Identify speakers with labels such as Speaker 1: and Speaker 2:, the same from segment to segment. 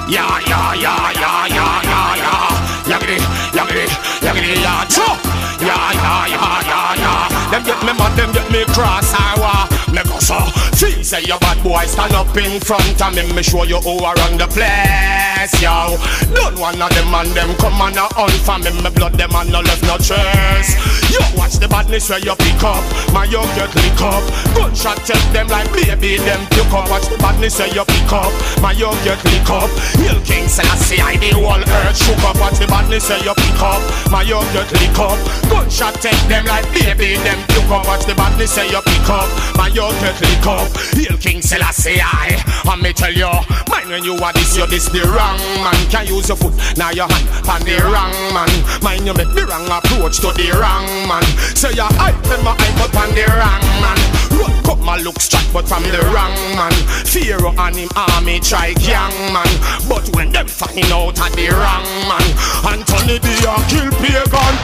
Speaker 1: Yeah, yeah, yeah, yeah, yeah, yeah, yeah. Yaggity, yaggity, yaggity, yeah. Yeah, yeah, yeah, yeah, yeah. Them get me mad, them get me cross, I wa. Me go so. Feel say your bad boy stand up in front of me. Me show you who are on the place, yo. Don't one of them and them come and a hunt for me. Me blood them and no left no trace. Yo, watch the badness where you pick up. My you get lick up. Gunshot take them like baby, them pick up. Watch the badness where you pick up. My you get lick up. Hill King Selassie, I the whole earth shook up. Watch the badness where you pick up. My you get lick up. Gunshot take them like baby, them pick up. Watch the badness where you pick up. My you get lick up. Hill King Selassie, I me tell you, mind when you are this, you this the wrong man. Can't use your foot, now your hand, and the wrong man. Mind you make the wrong approach to the wrong man. So you hype them my hype up on the wrong man. Run cut my look straight but from the wrong man. Pharaoh and him army try young man. But when them find out at the wrong man, Anthony Dia kill pagan.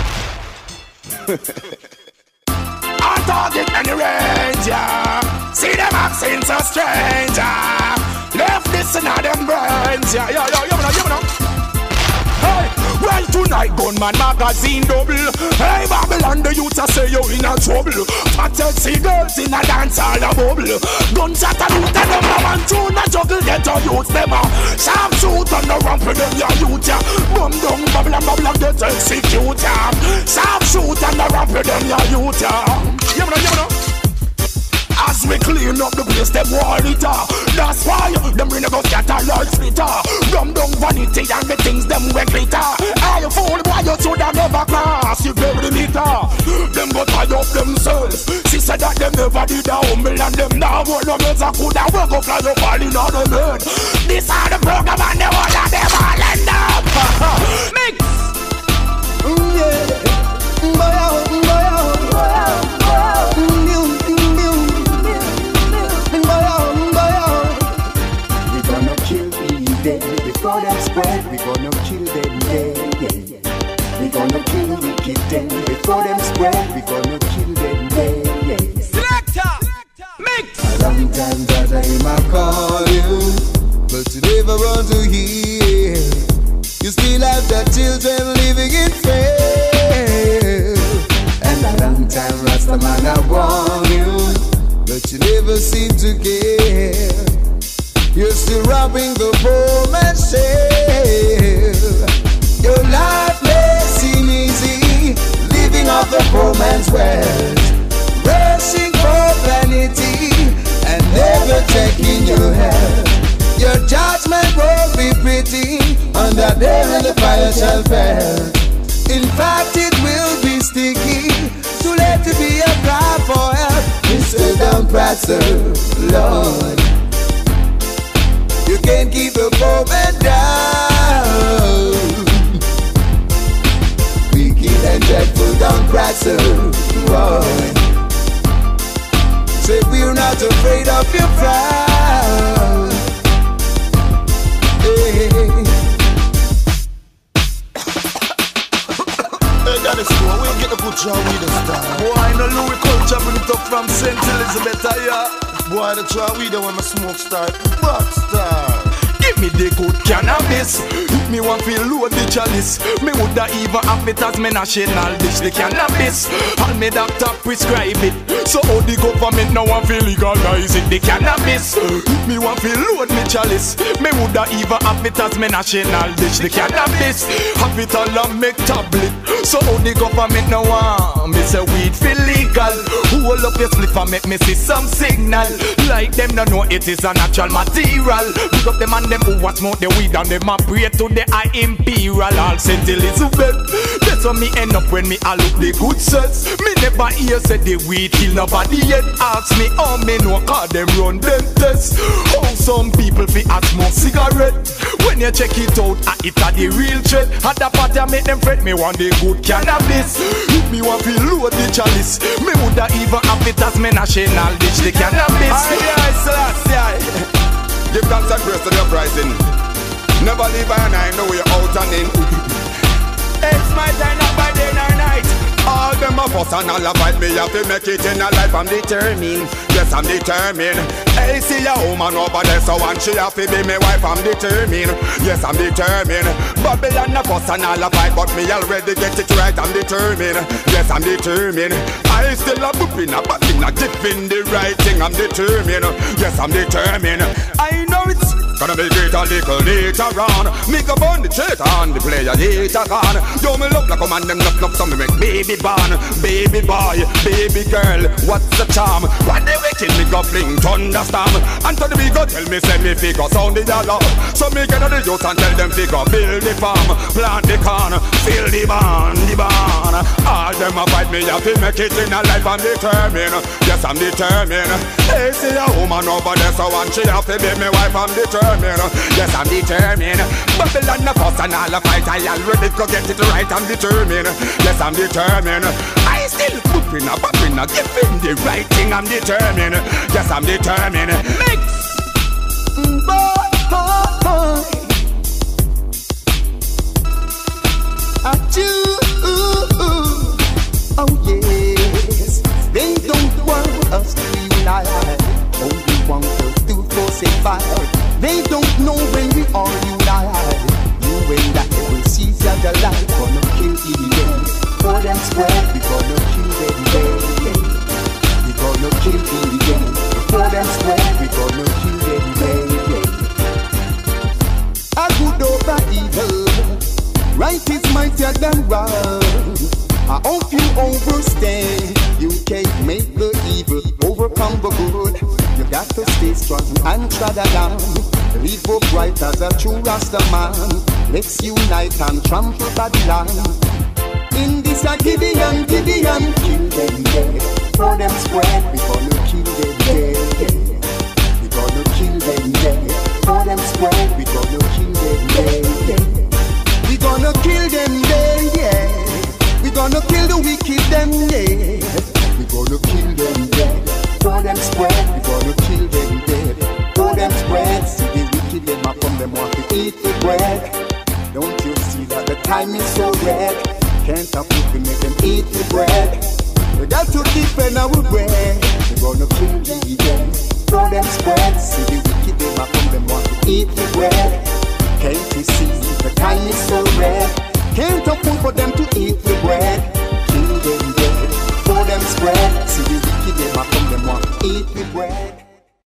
Speaker 1: On target any range, yeah. See them acting so strange, yeah. Left this in them brains, yeah, yeah, yeah, you know. Hey, well tonight gunman magazine double. Hey Babylon, the youths a say you in a trouble. Fathead see girls in a dance all a bubble. Gunshot a loot and number one tune a juggle. Get your youths them a sharp shoot and no ramp with them your youth ya. Bum down Babylon get execute ya. Sharp shoot and no ramp with them your youth ya. You know. As we clean up the place, them wall it up. That's why them bring a go scatter like splitter. Rum down vanity and the things them we glitter. Hey, fool boy, you should have never cross. You bury the meter. Them go tie up themselves. She said that them never did a humble and them now want no meds. I could have work up like you falling on the head. This are the program and the whole of them all end up. Mix! Yeah.
Speaker 2: Before them spread, we gonna kill them, yeah. We gonna kill the wicked them. Before them spread, we gonna kill them, yeah.
Speaker 1: Selector, mix.
Speaker 2: A long time that I might call you, but you never want to hear. You still have the children living in fear. And a long time Rastaman I warn you, but you never seem to care. You're still robbing the poor man's share. Your life may seem easy, living off the poor man's wealth, rushing for vanity and never checking your health. Your judgment won't be pretty, on that day when the fire shall fall. In fact, it will be sticky, too late to be a cry for help. Mr. Downprasser, Lord, you can't keep the poor man down. Wicked and dreadful Downprasser, Lord. Say we're not afraid of your frown. Hey, that is cool. We'll get a good job with the star. Boy, I know Louis culture bring it up from St. Elizabeth, yeah. Boy, the try we don't want to smoke star, but star. Give me the good cannabis. Me want feel load the chalice. Me woulda even have it as me national dish. The cannabis, all me doctor prescribe it. So how the government now want feel legalize it? The cannabis, me want feel load me chalice. Me woulda even have it as me national dish. The cannabis, have it all and make tablet. So how the government now want me say weed feel legal? Hold up your slip and make me see some signal. Like them no know it is a natural material. Pick up them and them who want smoke the weed and them a pray to the high imperial. All St. Elizabeth. That's how me end up when me a look the good sense. Me never hear say the weed kill nobody yet. Ask me how me know cause them run them tests. How some people fi a smoke cigarette. When you check it out, it a the real threat. At the party I make them fret. Me want the good cannabis. If me want fi load the chalice, me woulda even have it as me national dish. The cannabis. Give thanks and praise to the uprising. Never leave behind, I know you're out and in. It's my time, not by day nor night. All
Speaker 1: them a fuss and all a fight, me have to make it in a life. I'm determined, yes I'm determined. Hey, see a woman over there, so and she have to be my wife. I'm determined, yes I'm determined. Babylon a fuss and all a fight, but me already get it right. I'm determined, yes I'm determined. I still a booping a batting a giving the right thing. I'm determined, yes I'm determined. I know it's gonna be great a little later on. Me go burn the traitor on the player later on. Yo, me look like a man, them knock so me make baby born. Baby boy, baby girl, what's the charm? When they wake me go fling thunderstorm. And to the big go tell me, say me figure sound the alarm. So me get on the youth and tell them figure build the farm, plant the corn, fill the barn, the barn. All them a fight me have to make it in a life. I'm determined, yes I'm determined. Hey, see a woman over there, so and she have to be my wife. I'm determined, yes I'm determined. Babylon the fuss and all the fight, I already go get it right. I'm determined, yes I'm determined. I still pooping a bopping a giving the right thing. I'm determined, yes I'm determined. Mix.
Speaker 3: Boy, I do. Oh yes, they don't want us to unite. Only want us to forsake. They don't know when we all unite. You and I will seize the light. Gonna kill the for them spread. We gonna kill them. We gonna kill the for them spread. We gonna kill them. A good over evil, right is mightier than wrong. I hope you understand. You can't make the evil overcome the good. You got to stay strong and trod down. Live upright as a true Rasta man. Let's unite and trample Babylon. In this a Gideon, kill them dead. For them spread, we gonna kill them dead. We gonna kill them dead. For them spread, we gonna kill them dead. We gonna kill them dead, yeah. We gonna kill the wicked them dead. We gonna kill them dead. For them spread, we gonna kill them dead. For them spread, see the wicked them up from them want to eat the bread. Don't you see that the time is so red? Can't afford to make them eat the bread. We got to defend our bread. We gonna kill the dead. For them spread, see the wicked them up from them want to eat the bread.